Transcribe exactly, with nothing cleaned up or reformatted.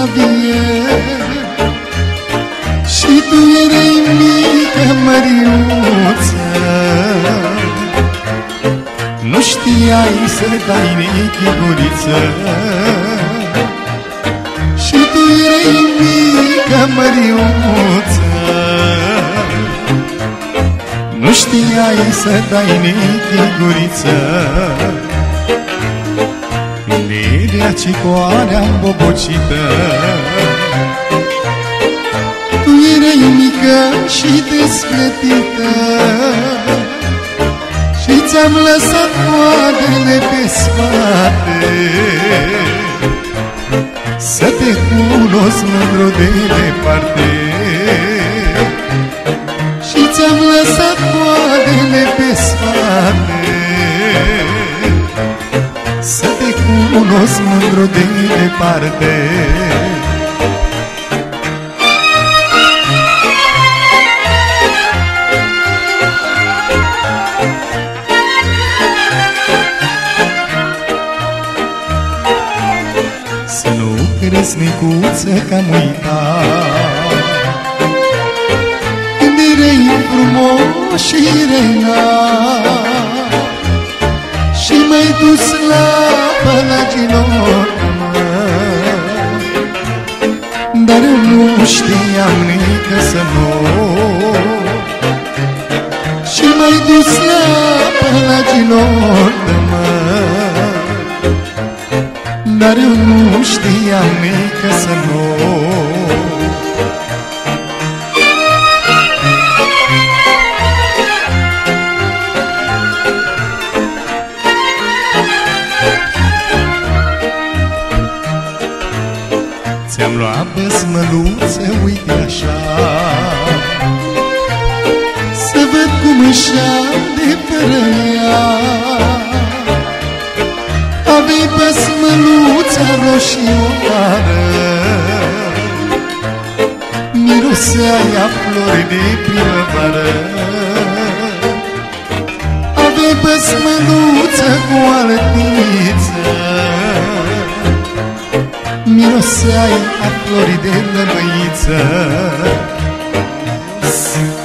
vie și tu erai mică măriuță. Nu știai să dai nechiguriță și tu erai mică măriuță. Nu știai să dai nechiguriță. Gândirea cicoarea îmbobocită. Tu erai mică și desplătită și ți-am lăsat coadele pe spate să te cunosc mândru de departe. Și ți-am lăsat coadele pe spate să te cunosc mândru de departe. Să nu crezi, necuță, că-am uitat când erai frumos și renat și m-ai dus la Palagilor, dar eu nu știam nică să mor. Și m-ai dus la Palagilor, dar eu nu știam nică să mor. Ți-am luat băsmăluță, uite așa, să văd cum își de fără ea. Avei băsmăluța roșioară, mirosea flori de primăvară. Avei băsmăluța cu artiță, mirosea a flori de lămăiță.